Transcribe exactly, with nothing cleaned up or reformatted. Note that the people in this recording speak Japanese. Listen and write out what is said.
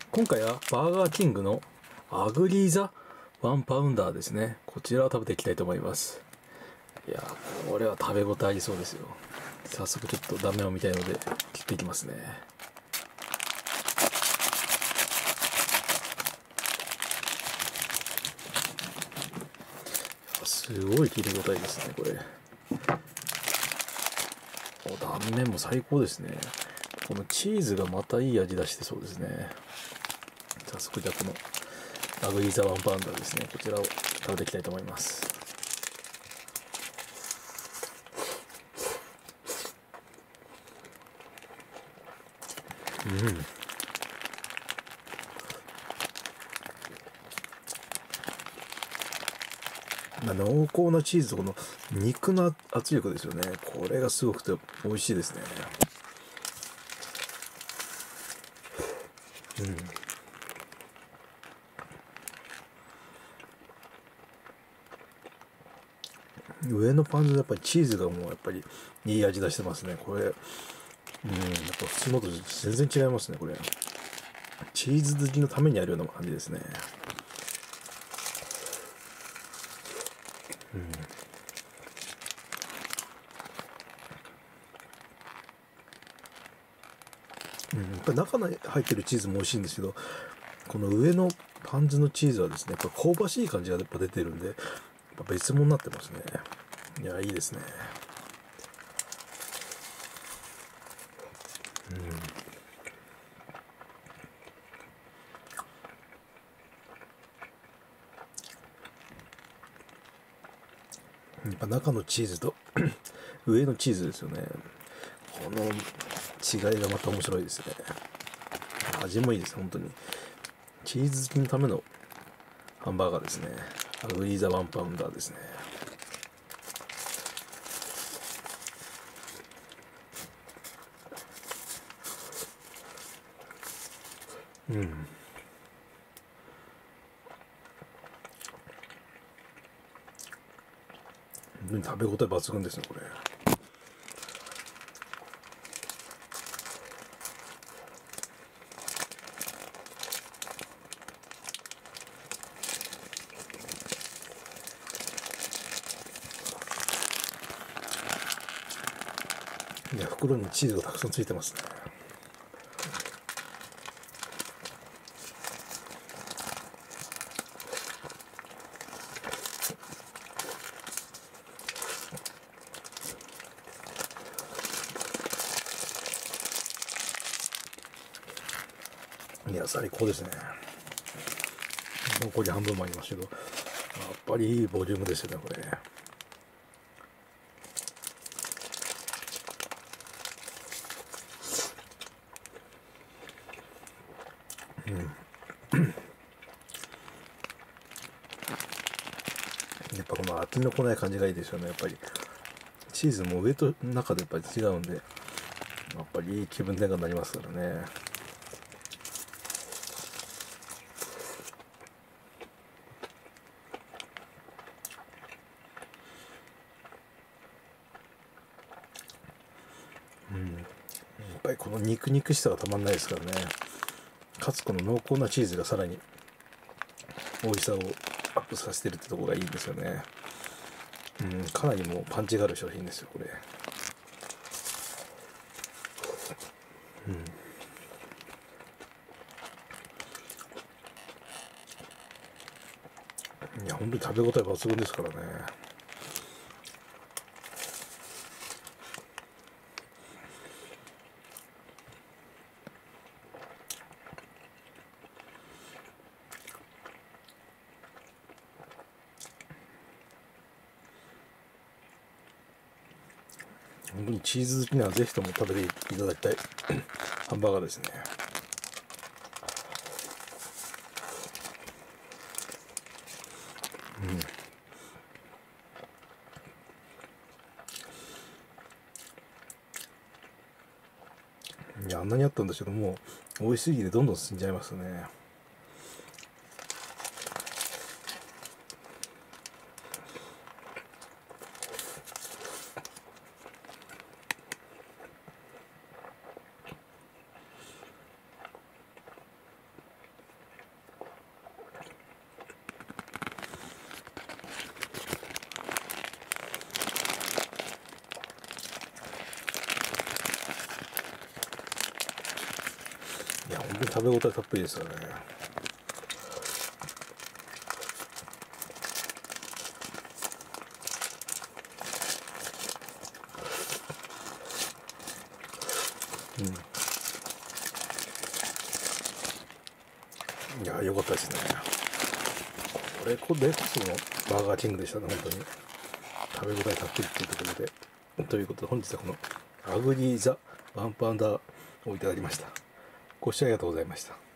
今回はバーガーキングのアグリーザワンパウンダーですね。こちらを食べていきたいと思います。いやー、これは食べ応えありそうですよ。早速ちょっと断面を見たいので切っていきますね。すごい切り応えですね、これ。お、断面も最高ですね。このチーズがまたいい味出してそうですね。早速じゃあこのアグリーザワンパウンダーですね、こちらを食べていきたいと思います。うん、濃厚なチーズとこの肉の圧力ですよね。これがすごくて美味しいですね。うん、上のパンでやっぱりチーズがもうやっぱりいい味出してますね。これ、うん、やっぱ普通のと全然違いますね、これ。チーズ好きのためにあるような感じですね。うん、うん、やっぱ中に入ってるチーズも美味しいんですけど、この上のパンズのチーズはですね、やっぱ香ばしい感じがやっぱ出てるんで、やっぱ別物になってますね。いや、いいですね。やっぱ中のチーズと上のチーズですよね。この違いがまた面白いですね。味もいいです、本当に。チーズ好きのためのハンバーガーですね。アグリーザワンパウンダーですね。うん。本当に食べ応え抜群ですね、これ。いや、袋にチーズがたくさんついてますね。いや、最高ですね。残り半分もありますけど、やっぱりいいボリュームですよね、これ。うん。やっぱこの飽きのこない感じがいいですよね、やっぱり。チーズも上と中でやっぱり違うんで、やっぱりいい気分転換になりますからね。うん。やっぱりこの肉肉しさがたまんないですからね。かつこの濃厚なチーズがさらに美味しさをアップさせてるってところがいいんですよね。うん、かなりもうパンチがある商品ですよ、これ。いや、本当に食べ応え抜群ですからね。本当にチーズ好きにはぜひとも食べていただきたいハンバーガーですね。うん。いや、あんなにあったんですけども、美味しすぎてどんどん進んじゃいますね。 いや、本当に食べ応えたっぷりですよね。うん。いや、良かったですね。これこれこそのバーガーキングでしたね、本当に。食べ応えたっぷりっていうところで。ということで、本日はこのアグリーザワンパウンダーをいただきました。ご視聴ありがとうございました。